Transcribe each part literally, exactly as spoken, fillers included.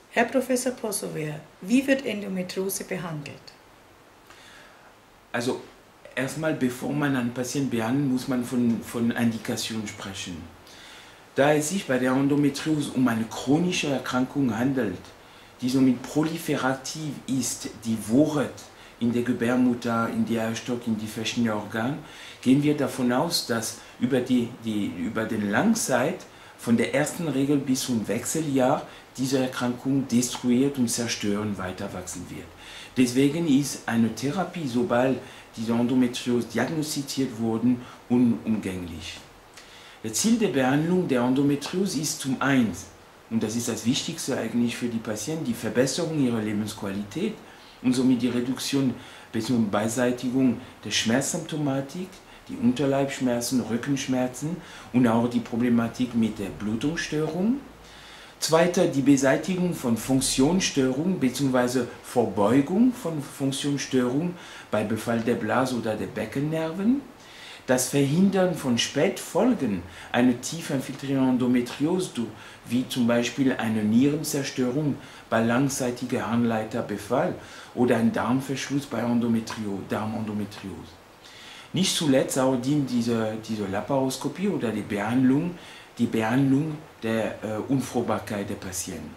Herr Professor Possover, wie wird Endometriose behandelt? Also erstmal, bevor man einen Patienten behandelt, muss man von, von Indikation sprechen. Da es sich bei der Endometriose um eine chronische Erkrankung handelt, die somit proliferativ ist, die wuchert in der Gebärmutter, in die Eierstock, in die verschiedenen Organe, gehen wir davon aus, dass über, die, die, über den Langzeit, von der ersten Regel bis zum Wechseljahr, diese Erkrankung destruiert und zerstörend weiter wachsen wird. Deswegen ist eine Therapie, sobald diese Endometriose diagnostiziert wurde, unumgänglich. Das Ziel der Behandlung der Endometriose ist zum einen, und das ist das Wichtigste eigentlich für die Patienten, die Verbesserung ihrer Lebensqualität und somit die Reduktion bzw. Beseitigung der Schmerzsymptomatik, die Unterleibschmerzen, Rückenschmerzen und auch die Problematik mit der Blutungsstörung. Zweiter, die Beseitigung von Funktionsstörungen bzw. Vorbeugung von Funktionsstörungen bei Befall der Blase oder der Beckennerven. Das Verhindern von Spätfolgen einer tief infiltrierenden Endometriose, wie zum Beispiel eine Nierenzerstörung bei langzeitiger Harnleiterbefall oder ein Darmverschluss bei Endometrio, Darmendometriose. Nicht zuletzt auch dient diese, diese Laparoskopie oder die Behandlung, die Behandlung der äh, Unfruchtbarkeit der Patienten.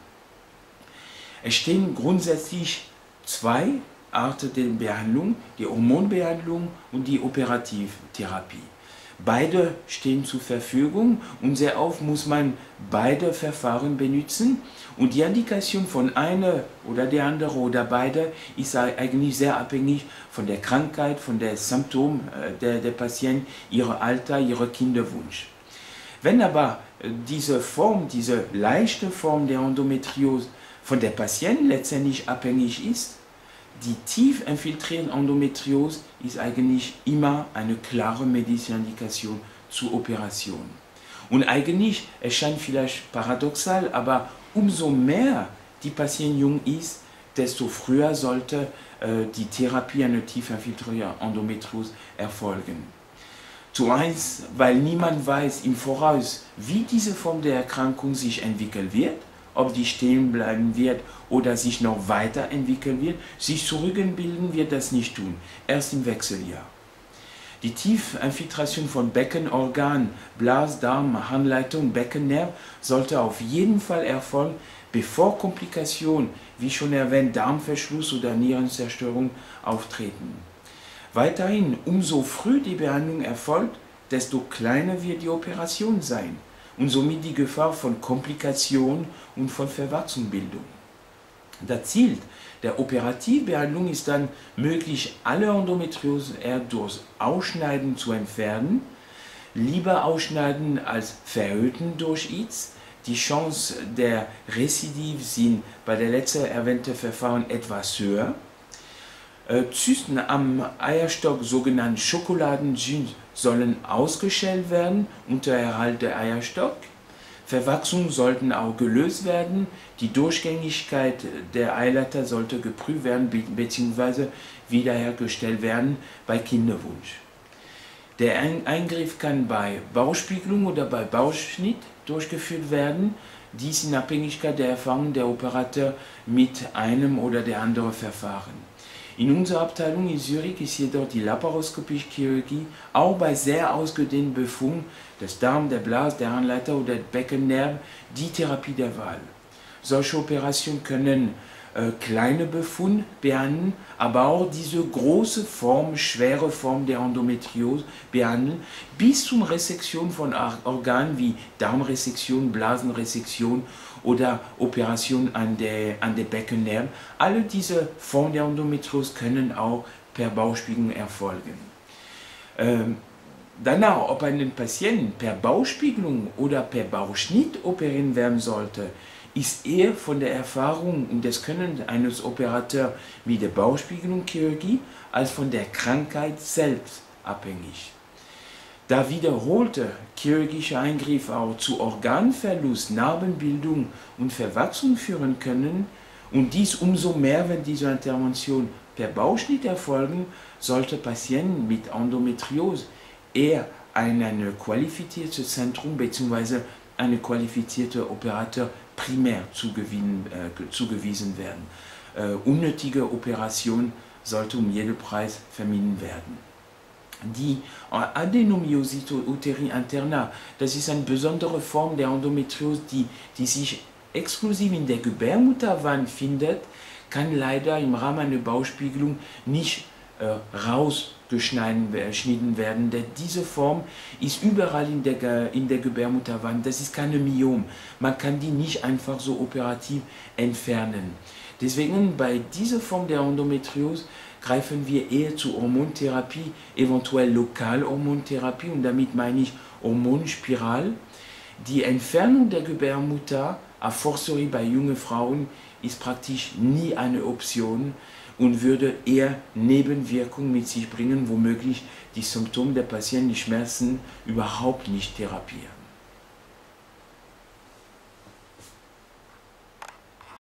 Es stehen grundsätzlich zwei Arten der Behandlung, die Hormonbehandlung und die Operativtherapie. Beide stehen zur Verfügung und sehr oft muss man beide Verfahren benutzen und die Indikation von einer oder der anderen oder beide ist eigentlich sehr abhängig von der Krankheit, von den Symptomen der, der Patienten, ihrem Alter, ihrem Kinderwunsch. Wenn aber diese Form, diese leichte Form der Endometriose von der Patienten letztendlich abhängig ist, die tief infiltrierende Endometriose ist eigentlich immer eine klare medizinische Indikation zur Operation. Und eigentlich erscheint vielleicht paradoxal, aber umso mehr die Patient jung ist, desto früher sollte äh, die Therapie einer tief infiltrierten Endometriose erfolgen. Zuerst, weil niemand weiß im Voraus, wie diese Form der Erkrankung sich entwickeln wird, ob die stehen bleiben wird oder sich noch weiterentwickeln wird. Sich zurückbilden wird das nicht tun, erst im Wechseljahr. Die Tiefinfiltration von Beckenorganen, Blas-, Darm-, Harnleitung, Beckennerv sollte auf jeden Fall erfolgen, bevor Komplikationen, wie schon erwähnt, Darmverschluss oder Nierenzerstörung auftreten. Weiterhin, umso früher die Behandlung erfolgt, desto kleiner wird die Operation sein und somit die Gefahr von Komplikationen und von Verwachsungsbildung. Das Ziel der Operativbehandlung ist dann möglich, alle Endometriose durch Ausschneiden zu entfernen, lieber ausschneiden als verhüten durch I Z. Die Chance der Rezidiv sind bei der letzten erwähnten Verfahren etwas höher. Zysten am Eierstock, sogenannte Schokoladenzysten, sollen ausgeschält werden unter Erhalt der Eierstock. Verwachsungen sollten auch gelöst werden. Die Durchgängigkeit der Eileiter sollte geprüft werden bzw. wiederhergestellt werden bei Kinderwunsch. Der Eingriff kann bei Bauchspiegelung oder bei Bauchschnitt durchgeführt werden, dies in Abhängigkeit der Erfahrung der Operateur mit einem oder der anderen Verfahren. In unserer Abteilung in Zürich ist jedoch die laparoskopische Chirurgie auch bei sehr ausgedehnten Befunden des Darm, der Blase, der Harnleiter oder der Beckennerven die Therapie der Wahl. Solche Operationen können äh, kleine Befunde behandeln, aber auch diese große Form, schwere Form der Endometriose behandeln, bis zur Resektion von Organen wie Darmresektion, Blasenresektion oder Operation an der, an der Beckennerven. Alle diese Formen der Endometriose können auch per Bauchspiegelung erfolgen. Ähm, danach, ob ein Patient per Bauchspiegelung oder per Bauchschnitt operieren werden sollte, ist eher von der Erfahrung und des Können eines Operateurs mit der Bauchspiegelung-Chirurgie als von der Krankheit selbst abhängig. Da wiederholte chirurgische Eingriffe auch zu Organverlust, Narbenbildung und Verwachsung führen können und dies umso mehr, wenn diese Intervention per Bauchschnitt erfolgen, sollte Patienten mit Endometriose eher an ein qualifiziertes Zentrum bzw. einen qualifizierten Operateur primär zugewiesen, äh, zugewiesen werden. Äh, unnötige Operation sollte um jeden Preis vermieden werden. Die Adenomyosite uteri interna, das ist eine besondere Form der Endometriose, die, die sich exklusiv in der Gebärmutterwand findet, kann leider im Rahmen einer Bauchspiegelung nicht äh, rausgeschnitten werden, denn diese Form ist überall in der, in der Gebärmutterwand, das ist keine Myom, man kann die nicht einfach so operativ entfernen. Deswegen bei dieser Form der Endometriose greifen wir eher zur Hormontherapie, eventuell Lokalhormontherapie, und damit meine ich Hormonspiral. Die Entfernung der Gebärmutter, a fortiori bei jungen Frauen, ist praktisch nie eine Option und würde eher Nebenwirkungen mit sich bringen, womöglich die Symptome der Patienten, die Schmerzen, überhaupt nicht therapieren.